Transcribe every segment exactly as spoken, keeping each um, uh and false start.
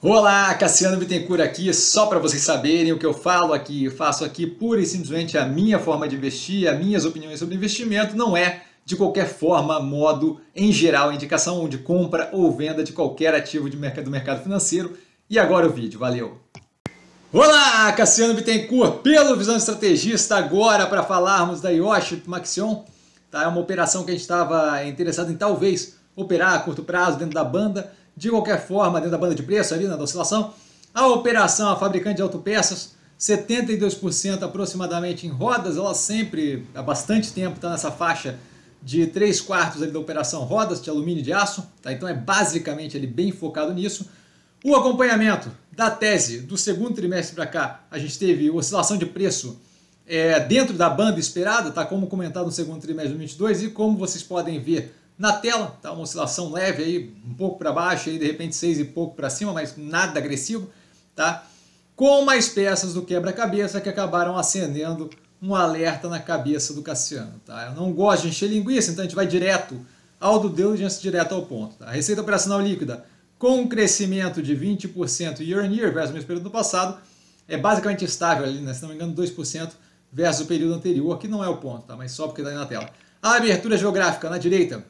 Olá, Cassiano Bittencourt aqui, só para vocês saberem o que eu falo aqui, faço aqui pura e simplesmente a minha forma de investir, as minhas opiniões sobre investimento, não é de qualquer forma, modo, em geral, indicação de compra ou venda de qualquer ativo de mercado, do mercado financeiro. E agora o vídeo, valeu! Olá, Cassiano Bittencourt, pelo Visão Estrategista, agora para falarmos da Yoshi Maxion, tá? É uma operação que a gente estava interessado em talvez operar a curto prazo dentro da banda. De qualquer forma, dentro da banda de preço ali, na oscilação, a operação, a fabricante de autopeças, setenta e dois por cento aproximadamente em rodas, ela sempre, há bastante tempo, está nessa faixa de três quartos ali da operação rodas de alumínio e de aço, tá? Então é basicamente ele bem focado nisso. O acompanhamento da tese do segundo trimestre para cá, a gente teve oscilação de preço é, dentro da banda esperada, tá? Como comentado no segundo trimestre de dois mil e vinte e dois, e como vocês podem ver na tela, tá uma oscilação leve aí, um pouco para baixo, aí de repente seis e pouco para cima, mas nada agressivo, tá? Com mais peças do quebra-cabeça que acabaram acendendo um alerta na cabeça do Cassiano, tá? Eu não gosto de encher linguiça, então a gente vai direto ao due diligence, direto ao ponto, tá? A receita operacional líquida com um crescimento de vinte por cento year on year versus o mesmo período do passado, é basicamente estável ali, né? Se não me engano, dois por cento versus o período anterior, que não é o ponto, tá? Mas só porque está aí na tela. A abertura geográfica na direita,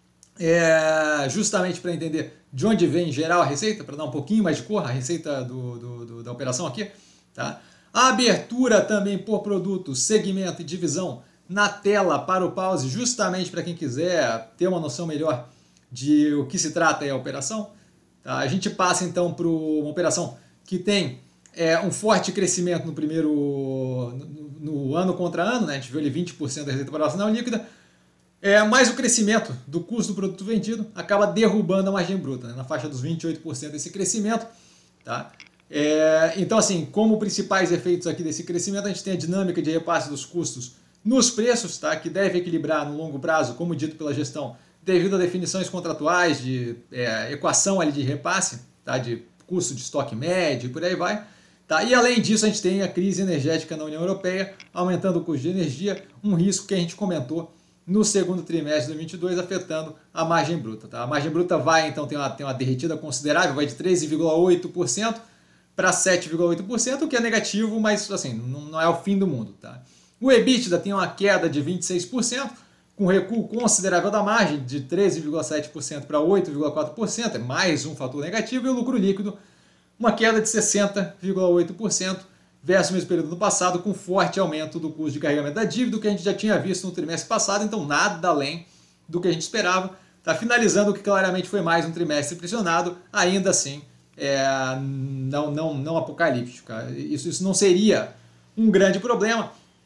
é justamente para entender de onde vem em geral a receita, para dar um pouquinho mais de cor, a receita do, do, do, da operação aqui. Tá? A abertura também por produto, segmento e divisão na tela para o pause, justamente para quem quiser ter uma noção melhor de o que se trata aí a operação. Tá? A gente passa então para uma operação que tem é, um forte crescimento no primeiro no, no ano contra ano, né? A gente viu ali vinte por cento da receita operacional líquida. É, mas o crescimento do custo do produto vendido acaba derrubando a margem bruta, né, na faixa dos vinte e oito por cento desse crescimento. Tá? É, então, assim, como principais efeitos aqui desse crescimento, a gente tem a dinâmica de repasse dos custos nos preços, tá, que deve equilibrar no longo prazo, como dito pela gestão, devido a definições contratuais de é, equação ali de repasse, tá, de custo de estoque médio e por aí vai. Tá? E além disso, a gente tem a crise energética na União Europeia, aumentando o custo de energia, um risco que a gente comentou no segundo trimestre de dois mil e vinte e dois, afetando a margem bruta. Tá? A margem bruta vai, então, ter uma, ter uma derretida considerável, vai de treze vírgula oito por cento para sete vírgula oito por cento, o que é negativo, mas assim, não, não é o fim do mundo. Tá? O EBITDA tem uma queda de vinte e seis por cento, com recuo considerável da margem, de treze vírgula sete por cento para oito vírgula quatro por cento, é mais um fator negativo, e o lucro líquido, uma queda de sessenta vírgula oito por cento, versus o mesmo período do passado, com forte aumento do custo de carregamento da dívida, que a gente já tinha visto no trimestre passado, então nada além do que a gente esperava. Tá finalizando o que claramente foi mais um trimestre pressionado, ainda assim, é, não, não, não apocalíptico. Isso, isso não seria um grande problema,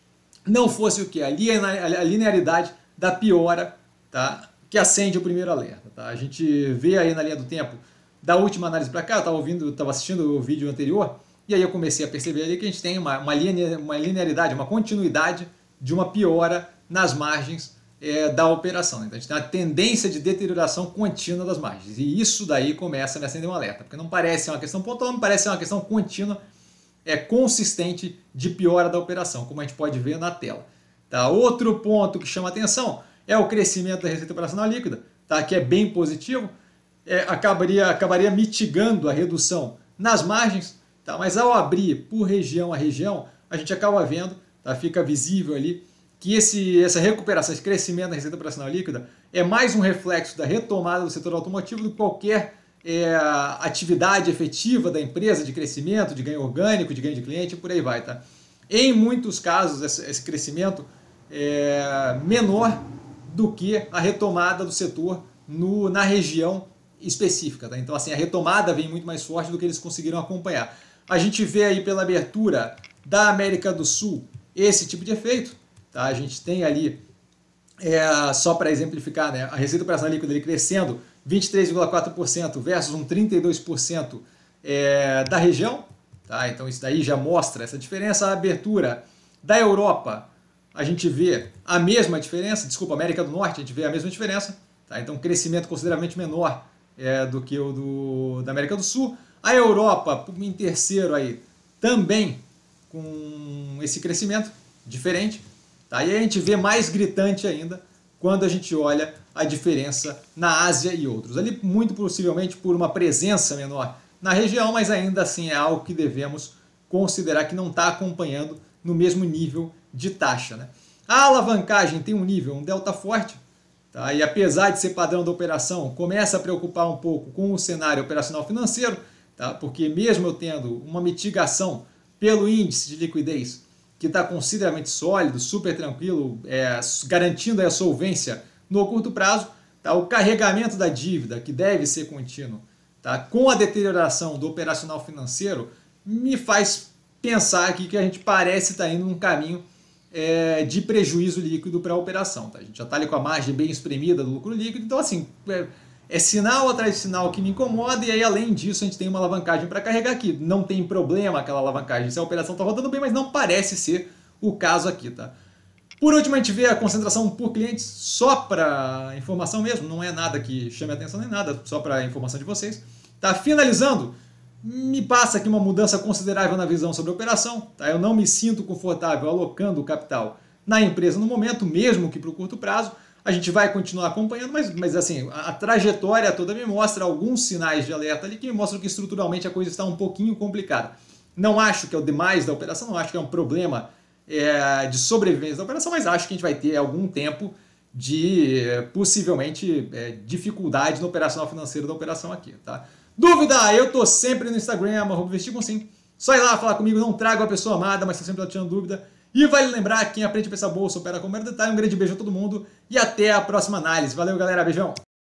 não fosse o que? A linearidade da piora, tá? Que acende o primeiro alerta. Tá? A gente vê aí na linha do tempo da última análise para cá, eu estava ouvindo, estava assistindo o vídeo anterior, e aí eu comecei a perceber ali que a gente tem uma, uma, linea, uma linearidade, uma continuidade de uma piora nas margens é, da operação. Então a gente tem uma tendência de deterioração contínua das margens. E isso daí começa a me acender um alerta, porque não parece uma questão pontual, não parece uma questão contínua, é consistente de piora da operação, como a gente pode ver na tela. Tá? Outro ponto que chama atenção é o crescimento da receita operacional líquida, tá? Que é bem positivo, é, acabaria, acabaria mitigando a redução nas margens. Tá, mas ao abrir por região a região, a gente acaba vendo, tá, fica visível ali, que esse, essa recuperação, esse crescimento da receita operacional líquida é mais um reflexo da retomada do setor automotivo do que qualquer é, atividade efetiva da empresa de crescimento, de ganho orgânico, de ganho de cliente e por aí vai. Tá? Em muitos casos, esse, esse crescimento é menor do que a retomada do setor no, na região específica. Tá? Então, assim, a retomada vem muito mais forte do que eles conseguiram acompanhar. A gente vê aí pela abertura da América do Sul esse tipo de efeito. Tá? A gente tem ali, é, só para exemplificar, né, a receita operacional líquida ali crescendo vinte e três vírgula quatro por cento versus um trinta e dois por cento é, da região. Tá? Então isso daí já mostra essa diferença. A abertura da Europa, a gente vê a mesma diferença. Desculpa, América do Norte, a gente vê a mesma diferença. Tá? Então crescimento consideravelmente menor é, do que o do, da América do Sul. A Europa, em terceiro aí, também com esse crescimento diferente. Tá? E a gente vê mais gritante ainda quando a gente olha a diferença na Ásia e outros. Ali, muito possivelmente por uma presença menor na região, mas ainda assim é algo que devemos considerar que não está acompanhando no mesmo nível de taxa, né? A alavancagem tem um nível, um delta forte, tá? E apesar de ser padrão da operação, começa a preocupar um pouco com o cenário operacional financeiro, tá? Porque mesmo eu tendo uma mitigação pelo índice de liquidez, que está consideravelmente sólido, super tranquilo, é, garantindo a solvência no curto prazo, tá? O carregamento da dívida, que deve ser contínuo, tá? Com a deterioração do operacional financeiro, me faz pensar aqui que a gente parece estar indo num caminho é, de prejuízo líquido para a operação. Tá? A gente já está ali com a margem bem espremida do lucro líquido, então assim, é, é sinal atrás de sinal que me incomoda, e aí além disso a gente tem uma alavancagem para carregar aqui. Não tem problema aquela alavancagem se a operação está rodando bem, mas não parece ser o caso aqui. Tá? Por último, a gente vê a concentração por clientes, só para informação mesmo, não é nada que chame a atenção nem nada, só para informação de vocês. Tá? Finalizando, me passa aqui uma mudança considerável na visão sobre a operação. Tá? Eu não me sinto confortável alocando o capital na empresa no momento, mesmo que para o curto prazo. A gente vai continuar acompanhando, mas, mas assim, a, a trajetória toda me mostra alguns sinais de alerta ali que me mostram que estruturalmente a coisa está um pouquinho complicada. Não acho que é o demais da operação, não acho que é um problema é, de sobrevivência da operação, mas acho que a gente vai ter algum tempo de possivelmente é, dificuldade no operacional financeiro da operação aqui, tá? Dúvida? Eu tô sempre no Instagram, arroba investir com sim. Só ir lá falar comigo, não trago a pessoa amada, mas tô sempre lá tirando dúvida. E vale lembrar que quem aprende a pensar bolsa opera com o mero detalhe. Um grande beijo a todo mundo e até a próxima análise. Valeu, galera. Beijão!